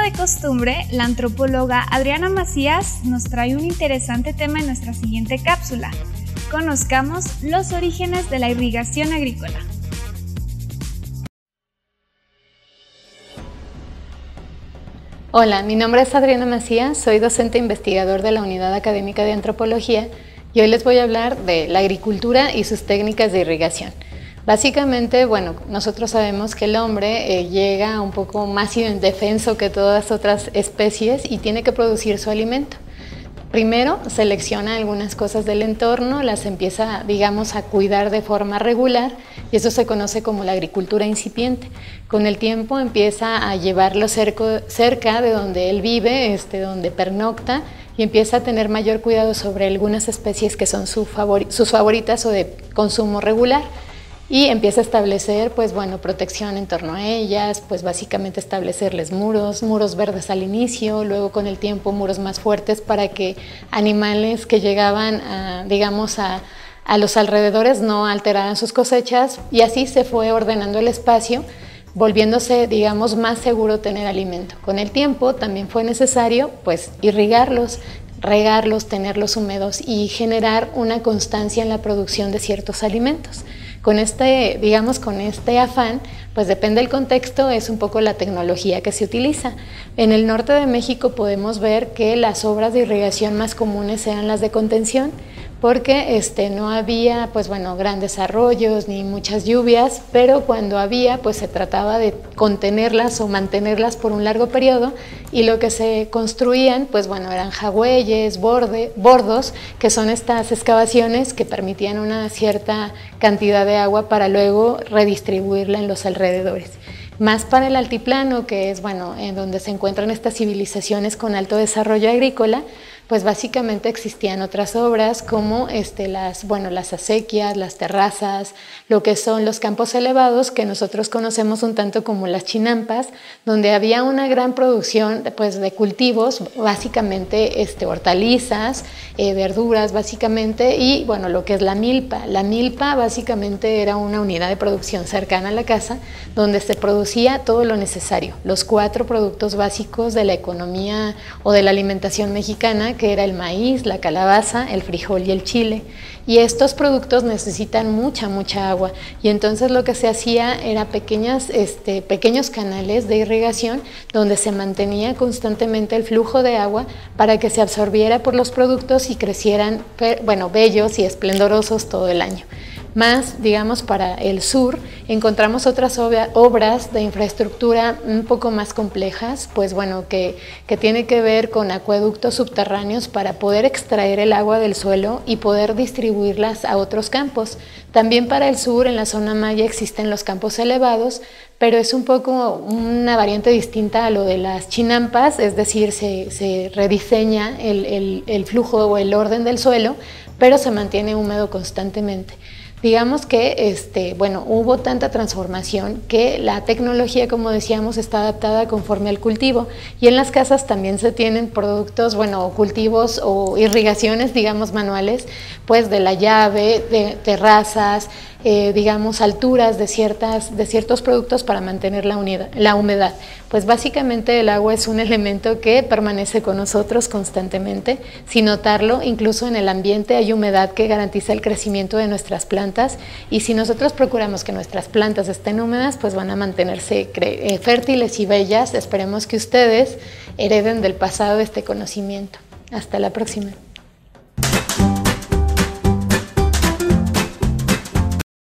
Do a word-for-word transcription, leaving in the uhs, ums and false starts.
de costumbre, la antropóloga Adriana Macías nos trae un interesante tema en nuestra siguiente cápsula. Conozcamos los orígenes de la irrigación agrícola. Hola, mi nombre es Adriana Macías, soy docente investigador de la Unidad Académica de Antropología y hoy les voy a hablar de la agricultura y sus técnicas de irrigación. Básicamente, bueno, nosotros sabemos que el hombre eh, llega un poco más indefenso que todas otras especies y tiene que producir su alimento. Primero selecciona algunas cosas del entorno, las empieza, digamos, a cuidar de forma regular y eso se conoce como la agricultura incipiente. Con el tiempo empieza a llevarlo cerca, cerca de donde él vive, este, donde pernocta, y empieza a tener mayor cuidado sobre algunas especies que son su favori- sus favoritas o de consumo regular. Y empieza a establecer, pues bueno, protección en torno a ellas, pues básicamente establecerles muros, muros verdes al inicio, luego con el tiempo muros más fuertes para que animales que llegaban, a, digamos, a, a los alrededores no alteraran sus cosechas y así se fue ordenando el espacio, volviéndose, digamos, más seguro tener alimento. Con el tiempo también fue necesario, pues, irrigarlos, regarlos, tenerlos húmedos y generar una constancia en la producción de ciertos alimentos. Con este, digamos, con este afán, pues depende del contexto, es un poco la tecnología que se utiliza. En el norte de México podemos ver que las obras de irrigación más comunes eran las de contención, porque este, no había, pues bueno, grandes arroyos ni muchas lluvias, pero cuando había, pues se trataba de contenerlas o mantenerlas por un largo periodo y lo que se construían, pues bueno, eran jagüeyes, borde, bordos, que son estas excavaciones que permitían una cierta cantidad de agua para luego redistribuirla en los alrededores. Más para el altiplano, que es, bueno, en donde se encuentran estas civilizaciones con alto desarrollo agrícola, pues básicamente existían otras obras como este, las, bueno, las acequias, las terrazas, lo que son los campos elevados que nosotros conocemos un tanto como las chinampas, donde había una gran producción pues, de cultivos, básicamente este, hortalizas, eh, verduras básicamente y bueno, lo que es la milpa. La milpa básicamente era una unidad de producción cercana a la casa donde se producía todo lo necesario, los cuatro productos básicos de la economía o de la alimentación mexicana, que era el maíz, la calabaza, el frijol y el chile. Y estos productos necesitan mucha, mucha agua. Y entonces lo que se hacía era pequeñas, este, pequeños canales de irrigación donde se mantenía constantemente el flujo de agua para que se absorbiera por los productos y crecieran, bueno, bellos y esplendorosos todo el año. Más, digamos, para el sur, encontramos otras obra, obras de infraestructura un poco más complejas, pues bueno, que, que tiene que ver con acueductos subterráneos para poder extraer el agua del suelo y poder distribuirlas a otros campos. También para el sur, en la zona maya, existen los campos elevados, pero es un poco una variante distinta a lo de las chinampas, es decir, se, se rediseña el, el, el flujo o el orden del suelo, pero se mantiene húmedo constantemente. Digamos que este, bueno, hubo tanta transformación que la tecnología, como decíamos, está adaptada conforme al cultivo y en las casas también se tienen productos, bueno, cultivos o irrigaciones, digamos, manuales, pues de la llave, de terrazas, eh, digamos, alturas de, ciertas, de ciertos productos para mantener la, unidad, la humedad. Pues básicamente el agua es un elemento que permanece con nosotros constantemente, sin notarlo, incluso en el ambiente hay humedad que garantiza el crecimiento de nuestras plantas y si nosotros procuramos que nuestras plantas estén húmedas, pues van a mantenerse fértiles y bellas. Esperemos que ustedes hereden del pasado este conocimiento. Hasta la próxima.